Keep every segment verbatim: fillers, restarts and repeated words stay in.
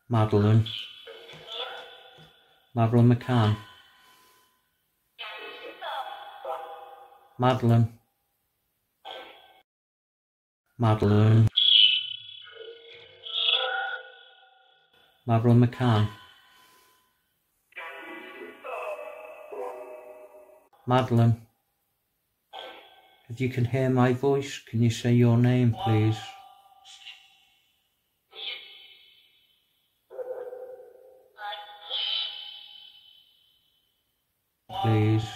Madeleine. Madeleine McCann. Madeleine. Madeleine. Madeleine McCann. Madeleine. If you can hear my voice, can you say your name, please? Please.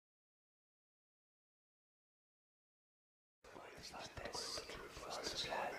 Like this.